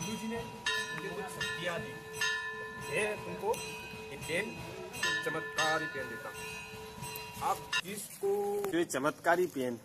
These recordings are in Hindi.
गुरुजी ने मुझे कुछ शक्तियाँ दी। मैं तुमको ये पेन, चमत्कारी पेन देता हूँ। आप इसको ये चमत्कारी पेन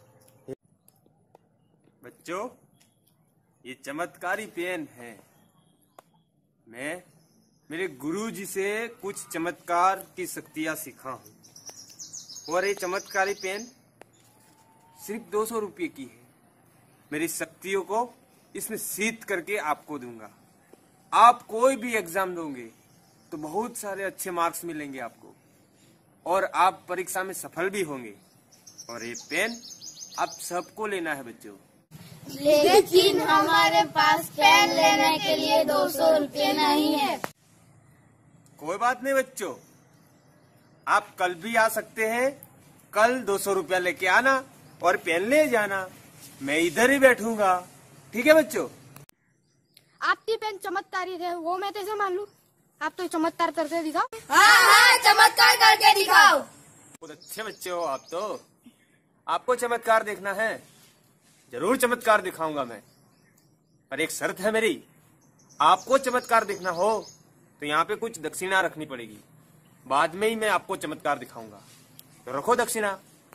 बच्चों, ये चमत्कारी पेन है। मैं मेरे गुरुजी से कुछ चमत्कार की शक्तियाँ सीखा हूँ और ये चमत्कारी पेन सिर्फ 200 रुपये की है। मेरी शक्तियों को इसमें सीध करके आपको दूंगा। आप कोई भी एग्जाम दोगे तो बहुत सारे अच्छे मार्क्स मिलेंगे आपको और आप परीक्षा में सफल भी होंगे। और ये पेन आप सबको लेना है बच्चों। लेकिन हमारे पास पेन लेने के लिए 200 रुपये नहीं है। कोई बात नहीं बच्चों, आप कल भी आ सकते हैं। कल 200 रुपया लेके आना और पेन ले जाना। मैं इधर ही बैठूंगा, ठीक है बच्चों? आपकी पेन चमत्कारी है, वो मैं कैसे मान लूं? आप तो चमत्कार करके दिखाओ। हाँ, चमत्कार करके दिखाओ। बहुत अच्छे बच्चे हो आप तो। आपको चमत्कार देखना है? जरूर चमत्कार दिखाऊंगा मैं, पर एक शर्त है मेरी। आपको चमत्कार देखना हो तो यहाँ पे कुछ दक्षिणा रखनी पड़ेगी। बाद में ही मैं आपको चमत्कार दिखाऊंगा, तो रखो दक्षिणा।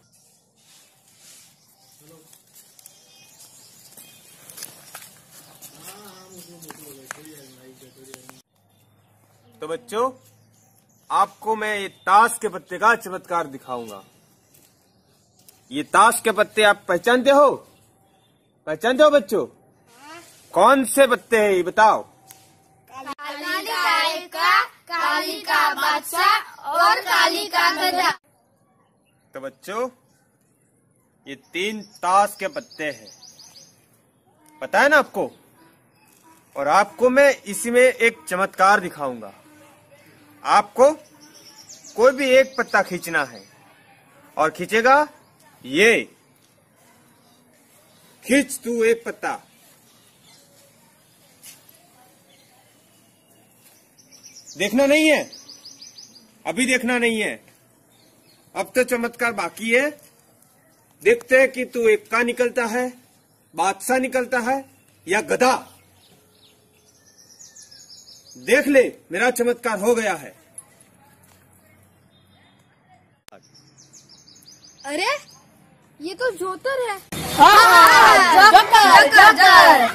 तो बच्चों, आपको मैं ये ताश के पत्ते का चमत्कार दिखाऊंगा। ये ताश के पत्ते आप पहचानते हो? पहचानते हो बच्चों? कौन से पत्ते हैं ये बताओ? काली का एक्का, काली का बादशाह और काली का गधा। तो बच्चों, ये 3 ताश के पत्ते हैं, पता है ना आपको? और आपको मैं इसमें एक चमत्कार दिखाऊंगा। आपको कोई भी एक पत्ता खींचना है और खींचेगा ये। खींच तू एक पत्ता। देखना नहीं है, अभी देखना नहीं है, अब तो चमत्कार बाकी है। देखते हैं कि तू एक्का निकलता है, बादशाह निकलता है या गधा। देख ले, मेरा चमत्कार हो गया है। अरे ये तो जोतर है। हाँ, joker, joker.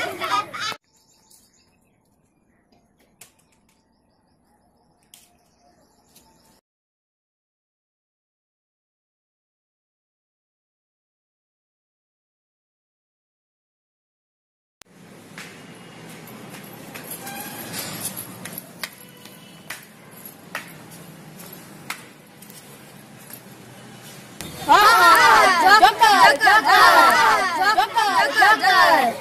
Joker, joker, joker, joker.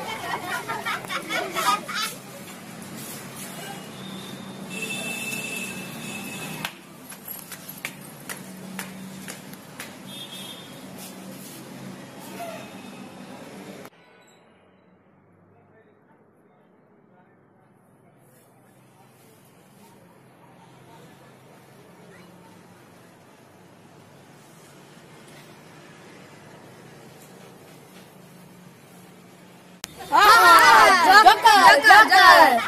हाँ, जोकर, जोकर।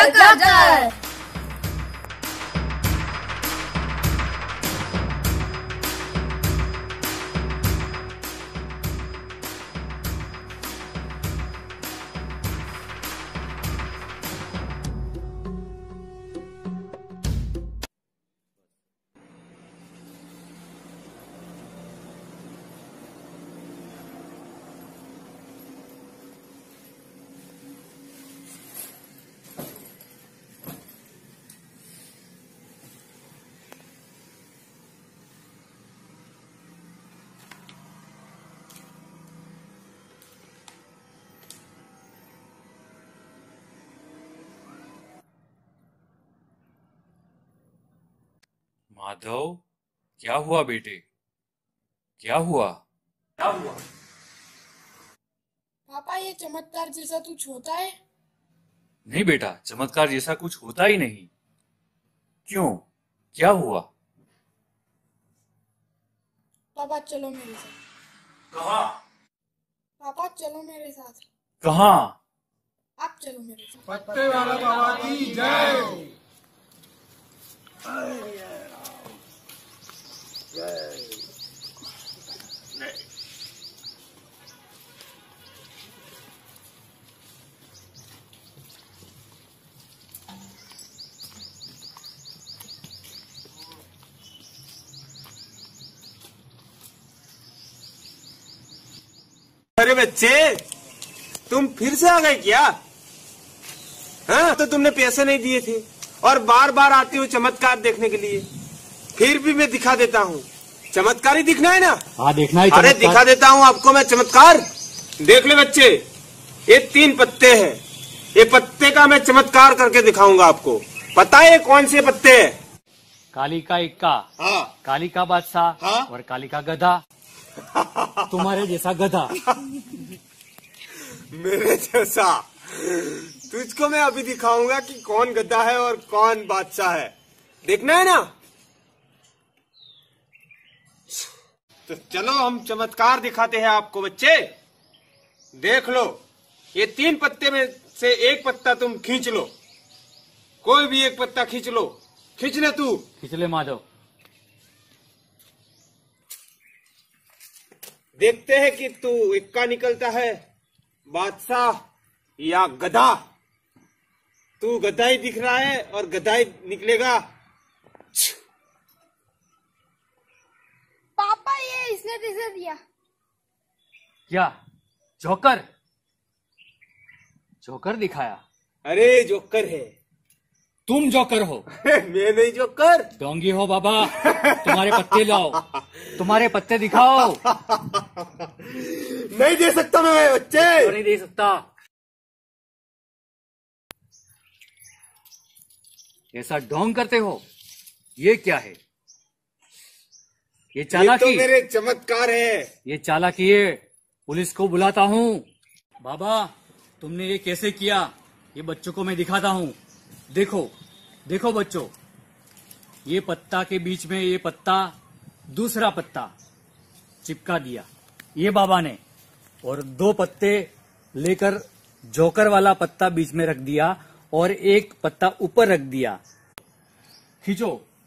जोकर। माधव, क्या हुआ बेटे? क्या हुआ? क्या हुआ? पापा, ये चमत्कार जैसा कुछ होता है? नहीं बेटा, चमत्कार जैसा कुछ होता ही नहीं। क्यों? क्या हुआ? पापा चलो मेरे साथ। कहाँ? पापा चलो मेरे साथ। कहाँ? आप चलो मेरे साथ। पत्ते वाला बाबा की जय। अरे बच्चे, तुम फिर से आ गए क्या? हाँ, तो तुमने पैसे नहीं दिए थे और बार बार आते हो चमत्कार देखने के लिए। फिर भी मैं दिखा देता हूँ। चमत्कार ही दिखना है ना? हाँ, देखना है। अरे दिखा देता हूँ आपको मैं चमत्कार। देख ले बच्चे, ये 3 पत्ते हैं। ये पत्ते का मैं चमत्कार करके दिखाऊंगा आपको। पता है कौन से पत्ते हैं? काली का इक्का, हाँ, काली का बादशाह, हाँ? और काली का गधा। तुम्हारे जैसा गधा। मेरे जैसा? तुझको मैं अभी दिखाऊंगा कि कौन गधा है और कौन बादशाह है। देखना है ना? तो चलो हम चमत्कार दिखाते हैं आपको बच्चे। देख लो, ये 3 पत्ते में से एक पत्ता तुम खींच लो। कोई भी एक पत्ता खींच लो। खींच ले तू। खींच ले माधव। देखते हैं कि तू इक्का निकलता है, बादशाह या गधा। तू गधा ही दिख रहा है और गधा ही निकलेगा। पापा ये इसने कैसे दिया? क्या? जोकर? जोकर दिखाया? अरे जोकर है। तुम जोकर हो? मैं नहीं जोकर। डोंगी हो बाबा। तुम्हारे पत्ते लाओ, तुम्हारे पत्ते दिखाओ। नहीं दे सकता मैं बच्चे। क्यों नहीं दे सकता? ऐसा ढोंग करते हो? ये क्या है? ये ये चालाकी। तो मेरे चमत्कार है। ये चालाकी है। पुलिस को बुलाता हूँ। बाबा, तुमने ये कैसे किया? ये बच्चों को मैं दिखाता हूँ। देखो, देखो बच्चों, ये पत्ता के बीच में ये पत्ता, दूसरा पत्ता चिपका दिया ये बाबा ने, और 2 पत्ते लेकर जोकर वाला पत्ता बीच में रख दिया और एक पत्ता ऊपर रख दिया। खींचो।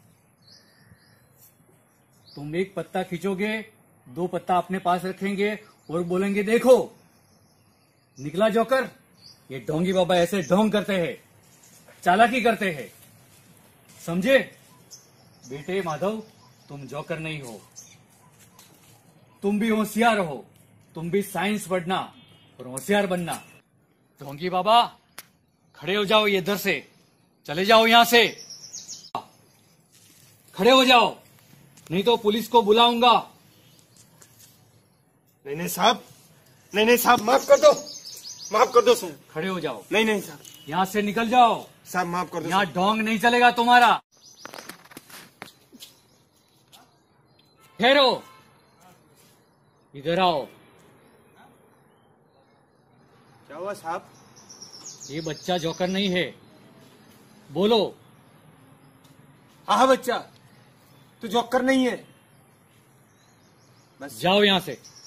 तुम एक पत्ता खींचोगे, 2 पत्ता अपने पास रखेंगे और बोलेंगे देखो निकला जोकर। ये ढोंगी बाबा ऐसे ढोंग करते हैं, चालाकी करते हैं, समझे? बेटे माधव, तुम जोकर नहीं हो। तुम भी होशियार हो। तुम भी साइंस पढ़ना और होशियार बनना। ढोंगी बाबा, खड़े हो जाओ, ये इधर से चले जाओ, यहां से खड़े हो जाओ, नहीं तो पुलिस को बुलाऊंगा। नहीं साहब, नहीं साहब, माफ कर दो, माफ कर दो सर। खड़े हो जाओ। नहीं साहब, यहां से निकल जाओ। साहब माफ कर दो। यहां ढोंग नहीं चलेगा तुम्हारा। ठहरो, इधर आओ। क्या हुआ साहब? ये बच्चा जोकर नहीं है। बोलो। हाँ बच्चा, तू जोकर नहीं है। बस जाओ यहां से।